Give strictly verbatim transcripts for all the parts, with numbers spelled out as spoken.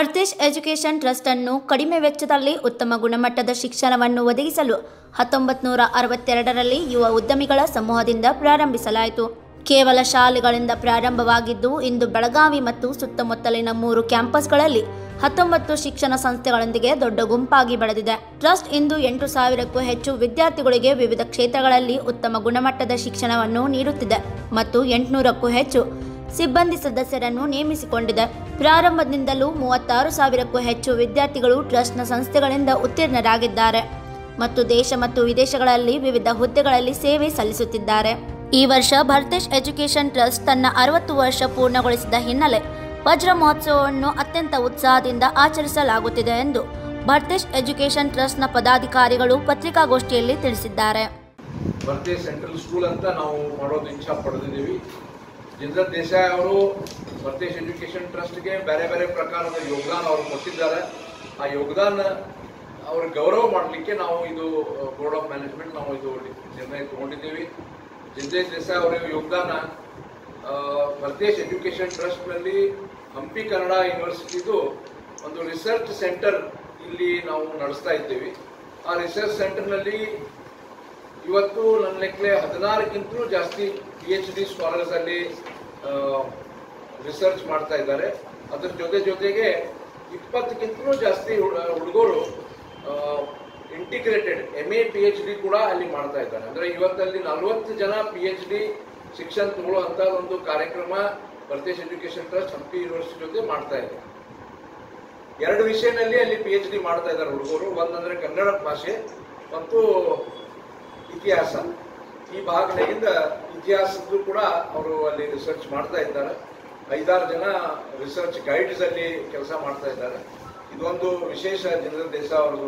Bharthesh education trust ಅನ್ನು ಕಡಿಮೆ ವೆಚ್ಚದಲ್ಲಿ ಉತ್ತಮ ಗುಣಮಟ್ಟದ ಶಿಕ್ಷಣವನ್ನು ಒದಗಿಸಲು ಹತ್ತೊಂಬತ್ತು ನೂರ ಅರವತ್ತೆರಡರಲ್ಲಿ ಯುವ ಉದ್ಯಮಿಗಳ ಸಮೂಹದಿಂದ ಪ್ರಾರಂಭಿಸಲಾಯಿತು. ಕೇವಲ ಶಾಲೆಗಳಿಂದ ಪ್ರಾರಂಭವಾಗಿದ್ದು ಇಂದು ಬೆಳಗಾವಿ ಮತ್ತು ಸುತ್ತಮುತ್ತಲಿನ ಮೂರು ಕ್ಯಾಂಪಸ್ಗಳಲ್ಲಿ ಹತ್ತೊಂಬತ್ತು ಶಿಕ್ಷಣ ಸಂಸ್ಥೆಗಳೊಂದಿಗೆ ದೊಡ್ಡ ಗುಂಪಾಗಿ ಬೆಳೆದಿದೆ. ಟ್ರಸ್ಟ್ ಇಂದು ಎಂಟು ಸಾವಿರಕ್ಕೂ ಹೆಚ್ಚು ವಿದ್ಯಾರ್ಥಿಗಳಿಗೆ ವಿವಿಧ ಕ್ಷೇತ್ರಗಳಲ್ಲಿ ಉತ್ತಮ ಗುಣಮಟ್ಟದ ಶಿಕ್ಷಣವನ್ನು ನೀಡುತ್ತಿದೆ ಮತ್ತು ಎಂಟುನೂರಕ್ಕೂ ಹೆಚ್ಚು ಸಿಬ್ಬಂದಿ ಸದಸ್ಯರನ್ನು ನೇಮಿಸಿಕೊಂಡಿದೆ. ಪ್ರಾರಂಭದಿಂದಲೂ ಮೂವತ್ತಾರು ಸಾವಿರಕ್ಕೂ ಹೆಚ್ಚು ವಿದ್ಯಾರ್ಥಿಗಳು ಟ್ರಸ್ಟ್ನ ಸಂಸ್ಥೆಗಳಿಂದ ಉತ್ತೀರ್ಣರಾಗಿದ್ದಾರೆ ಮತ್ತು ದೇಶ ಮತ್ತು ವಿದೇಶಗಳಲ್ಲಿ ವಿವಿಧ ಹುದ್ದೆಗಳಲ್ಲಿ ಸೇವೆ ಸಲ್ಲಿಸುತ್ತಿದ್ದಾರೆ. ಈ ವರ್ಷ ಭರ್ತೇಶ್ ಎಜುಕೇಷನ್ ಟ್ರಸ್ಟ್ ತನ್ನ ಅರವತ್ತು ವರ್ಷ ಪೂರ್ಣಗೊಳಿಸಿದ ಹಿನ್ನೆಲೆ ವಜ್ರ ಮಹೋತ್ಸವವನ್ನು ಅತ್ಯಂತ ಉತ್ಸಾಹದಿಂದ ಆಚರಿಸಲಾಗುತ್ತಿದೆ ಎಂದು ಭರ್ತೇಶ್ ಎಜುಕೇಷನ್ ಟ್ರಸ್ಟ್ನ ಪದಾಧಿಕಾರಿಗಳು ಪತ್ರಿಕಾಗೋಷ್ಠಿಯಲ್ಲಿ ತಿಳಿಸಿದ್ದಾರೆ. ಭರ್ತೇಶ್ ಸೆಂಟ್ರಲ್ ಸ್ಕೂಲ್ ಅಂತ ನಾವು ಮಾಡೋದು ಇಚ್ಛಾ ಪಡೆದಿದ್ದೀವಿ. ಜಿಂದರ್ ದೇಸಾಯಿ ಅವರು ಭರ್ತೇಶ್ ಎಜುಕೇಷನ್ ಟ್ರಸ್ಟ್ಗೆ ಬೇರೆ ಬೇರೆ ಪ್ರಕಾರದ ಯೋಗದಾನ ಅವರು ಕೊಟ್ಟಿದ್ದಾರೆ. ಆ ಯೋಗದಾನ ಅವ್ರ ಗೌರವ ಮಾಡಲಿಕ್ಕೆ ನಾವು ಇದು ಬೋರ್ಡ್ ಆಫ್ ಮ್ಯಾನೇಜ್ಮೆಂಟ್ ನಾವು ಇದು ನಿರ್ಣಯ ತಗೊಂಡಿದ್ದೀವಿ. ಜಿಂದರ್ ದೇಸಾಯಿ ಅವರ ಯೋಗದಾನ ಭರ್ತೇಶ್ ಎಜುಕೇಷನ್ ಟ್ರಸ್ಟ್ನಲ್ಲಿ ಹಂಪಿ ಕನ್ನಡ ಯೂನಿವರ್ಸಿಟಿದು ಒಂದು ರಿಸರ್ಚ್ ಸೆಂಟರ್ ಇಲ್ಲಿ ನಾವು ನಡೆಸ್ತಾ ಇದ್ದೀವಿ. ಆ ರಿಸರ್ಚ್ ಸೆಂಟರ್ನಲ್ಲಿ ಇವತ್ತು ನನ್ನ ಲೆಕ್ಕಲೆ ಹದಿನಾರಕ್ಕಿಂತಲೂ ಜಾಸ್ತಿ ಪಿ ಎಚ್ ಡಿ ಸ್ಕಾಲರ್ಸ್ ಅಲ್ಲಿ ರಿಸರ್ಚ್ ಮಾಡ್ತಾ ಇದ್ದಾರೆ. ಅದರ ಜೊತೆ ಜೊತೆಗೆ ಇಪ್ಪತ್ತಕ್ಕಿಂತಲೂ ಜಾಸ್ತಿ ಹುಡುಗರು integrated M A P H D ಕೂಡ ಅಲ್ಲಿ ಮಾಡ್ತಾ ಇದ್ದಾರೆ. ಅಂದರೆ ಇವತ್ತಲ್ಲಿ ನಲವತ್ತು ಜನ ಪಿ ಎಚ್ ಡಿ ಶಿಕ್ಷಣ ತಗೊಳ್ಳುವಂಥ ಒಂದು ಕಾರ್ಯಕ್ರಮ Bharatesh education trust Hampi university ಜೊತೆ ಮಾಡ್ತಾ ಇದೆ. ಎರಡು ವಿಷಯದಲ್ಲಿ ಅಲ್ಲಿ ಪಿ ಎಚ್ ಡಿ ಮಾಡ್ತಾ ಇದ್ದಾರೆ ಹುಡುಗರು. ಒಂದಂದ್ರೆ ಕನ್ನಡ ಭಾಷೆ ಮತ್ತು ಇತಿಹಾಸ. ಈ ಭಾಗದಿಂದ ಇತಿಹಾಸದ್ದು ಕೂಡ ಅವರು ಅಲ್ಲಿ ರಿಸರ್ಚ್ ಮಾಡ್ತಾ ಇದ್ದಾರೆ. ಐದಾರು ಜನ ರಿಸರ್ಚ್ ಗೈಡ್ಸ್ ಅಲ್ಲಿ ಕೆಲಸ ಮಾಡ್ತಾ ಇದ್ದಾರೆ. ಇದೊಂದು ವಿಶೇಷ ಜಿಂದರ್ ದೇಸಾಯಿ ಅವರದು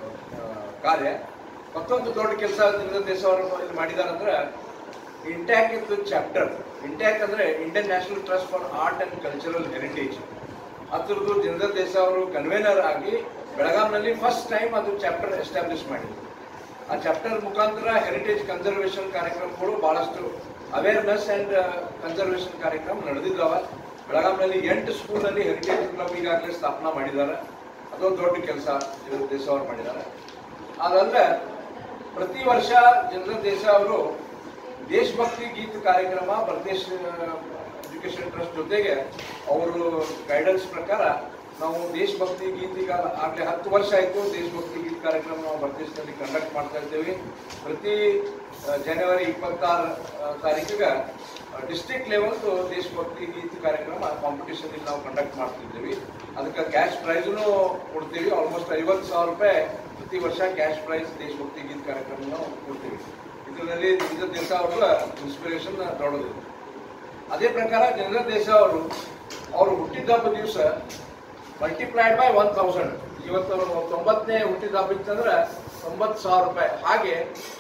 ಕಾರ್ಯ. ಮತ್ತೊಂದು ದೊಡ್ಡ ಕೆಲಸ ಜಿಂದರ್ ದೇಸಾಯಿ ಅವರು ಇಲ್ಲಿ ಮಾಡಿದ್ದಾರೆ ಅಂದ್ರೆ ಇಂಟ್ಯಾಕ್ ಇತ್ತು ಚಾಪ್ಟರ್. ಇಂಟ್ಯಾಕ್ ಅಂದ್ರೆ Indian national trust for art and cultural heritage. ಅದ್ರದ್ದು ಜಿಂದರ್ ದೇಸಾಯಿ ಅವರು ಕನ್ವೇನರ್ ಆಗಿ ಬೆಳಗಾಂನಲ್ಲಿ ಫಸ್ಟ್ ಟೈಮ್ ಅದು ಚಾಪ್ಟರ್ ಎಸ್ಟಾಬ್ಲಿಷ್ ಮಾಡಿದ್ರು. ಆ ಚಾಪ್ಟರ್ ಮುಖಾಂತರ ಹೆರಿಟೇಜ್ ಕನ್ಸರ್ವೇಷನ್ ಕಾರ್ಯಕ್ರಮಗಳು ಬಹಳಷ್ಟು ಅವೇರ್ನೆಸ್ ಅಂಡ್ ಕನ್ಸರ್ವೇಷನ್ ಕಾರ್ಯಕ್ರಮ ನಡೆದಿದ್ದಾವೆ. ಬೆಳಗಾಂನಲ್ಲಿ ಎಂಟು ಸ್ಕೂಲ್ನಲ್ಲಿ ಹೆರಿಟೇಜ್ ಕ್ಲಬ್ ಈಗಾಗಲೇ ಸ್ಥಾಪನಾ ಮಾಡಿದ್ದಾರೆ. ಅದೊಂದು ದೊಡ್ಡ ಕೆಲಸ ಜಿಂದರ್ ದೇಸಾಯಿ ಅವರು ಮಾಡಿದ್ದಾರೆ. ಅದಲ್ಲದೆ ಪ್ರತಿ ವರ್ಷ ಜಿಂದರ್ ದೇಸಾಯಿ ಅವರು ದೇಶಭಕ್ತಿ ಗೀತ ಕಾರ್ಯಕ್ರಮ ಭರ್ತೇಶ್ ಎಜುಕೇಷನ್ ಟ್ರಸ್ಟ್ ಜೊತೆಗೆ ಅವರು ಗೈಡೆನ್ಸ್ ಪ್ರಕಾರ ನಾವು ದೇಶಭಕ್ತಿ ಗೀತ ಈಗ ಆಗಲೇ ಹತ್ತು ವರ್ಷ ಆಯಿತು ದೇಶಭಕ್ತಿ ಗೀತ ಕಾರ್ಯಕ್ರಮ ನಾವು ಭರ್ತೇಶ್ನಲ್ಲಿ ಕಂಡಕ್ಟ್ ಮಾಡ್ತಾ ಇದ್ದೇವೆ. ಪ್ರತಿ ಜನವರಿ ಇಪ್ಪತ್ತಾರು ತಾರೀಕಿಗೆ ಡಿಸ್ಟ್ರಿಕ್ಟ್ ಲೆವೆಲ್ದು ದೇಶಭಕ್ತಿ ಗೀತ ಕಾರ್ಯಕ್ರಮ ಕಾಂಪಿಟೇಷನ್ ಇಲ್ಲಿ ನಾವು ಕಂಡಕ್ಟ್ ಮಾಡ್ತಿದ್ದೇವೆ. ಅದಕ್ಕೆ ಕ್ಯಾಶ್ ಪ್ರೈಸ್ನು ಕೊಡ್ತೀವಿ. ಆಲ್ಮೋಸ್ಟ್ ಐವತ್ತು ಸಾವಿರ ರೂಪಾಯಿ ಪ್ರತಿ ವರ್ಷ ಕ್ಯಾಶ್ ಪ್ರೈಸ್ ದೇಶಭಕ್ತಿ ಗೀತ ಕಾರ್ಯಕ್ರಮ ನಾವು ಕೊಡ್ತೀವಿ. ಇದರಲ್ಲಿ ಜಿಂದರ್ ದೇಸಾಯಿ ಅವರ ಇನ್ಸ್ಪಿರೇಷನ್ ದೊಡ್ಡದು. ಅದೇ ಪ್ರಕಾರ ಜಿಂದರ್ ದೇಸಾಯಿ ಅವರು ಅವರು ಹುಟ್ಟಿದ ಹಬ್ಬ ದಿವಸ ಮಲ್ಟಿಪ್ಲೈಡ್ ಬೈ ಒನ್ ತೌಸಂಡ್ ಇವತ್ತು ತೊಂಬತ್ತನೇ ಹುಟ್ಟಿದ ಹಬ್ಬ ಇತ್ತಂದ್ರೆ ತೊಂಬತ್ತು ಸಾವಿರ ರೂಪಾಯಿ. ಹಾಗೆ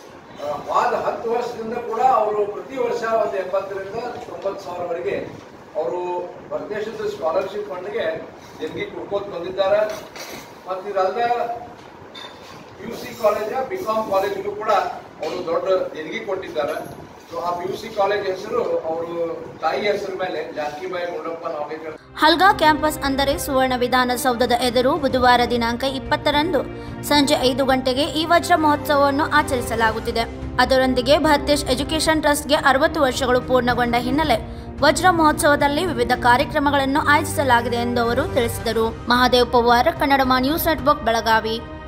ವಾದ ಹತ್ತು ವರ್ಷದಿಂದ ಕೂಡ ಅವರು ಪ್ರತಿ ವರ್ಷ ಒಂದು ಎಂಬತ್ತರಿಂದ ತೊಂಬತ್ತು ಸಾವಿರವರೆಗೆ ಅವರು ಭರ್ತೇಶದ ಸ್ಕಾಲರ್ಶಿಪ್ ಫಂಡ್ಗೆ ದೇಣಿಗೆ ಕೊಡ್ಕೋತ ಬಂದಿದ್ದಾರೆ. ಮತ್ತು ಇದಲ್ಲದೆ P U C college B com ಕಾಲೇಜ್ಗೂ ಕೂಡ ಅವರು ದೊಡ್ಡ ದೇಣಿಗೆ ಕೊಟ್ಟಿದ್ದಾರೆ. ಸೊ ಆ ಪಿ ಯು ಸಿ ಕಾಲೇಜ್ ಹೆಸರು ಅವರು ತಾಯಿ ಹೆಸರು ಮೇಲೆ ಜಾನಕಿಬಾಯಿ ಗುಂಡಪ್ಪ ನಾಗೇಕರ್. ಹಲ್ಗಾ ಕ್ಯಾಂಪಸ್ ಅಂದರೆ ಸುವರ್ಣ ವಿಧಾನಸೌಧದ ಎದುರು ಬುಧವಾರ ದಿನಾಂಕ ಇಪ್ಪತ್ತರಂದು ಸಂಜೆ ಐದು ಗಂಟೆಗೆ ಈ ವಜ್ರ ಮಹೋತ್ಸವವನ್ನು ಆಚರಿಸಲಾಗುತ್ತಿದೆ. ಅದರೊಂದಿಗೆ ಭರ್ತೇಶ್ ಎಜುಕೇಷನ್ ಟ್ರಸ್ಟ್ಗೆ ಅರವತ್ತು ವರ್ಷಗಳು ಪೂರ್ಣಗೊಂಡ ಹಿನ್ನೆಲೆ ವಜ್ರ ಮಹೋತ್ಸವದಲ್ಲಿ ವಿವಿಧ ಕಾರ್ಯಕ್ರಮಗಳನ್ನು ಆಯೋಜಿಸಲಾಗಿದೆ ಎಂದು ಅವರು ತಿಳಿಸಿದರು. Mahadev Pawar, Kannada news network, Belagavi.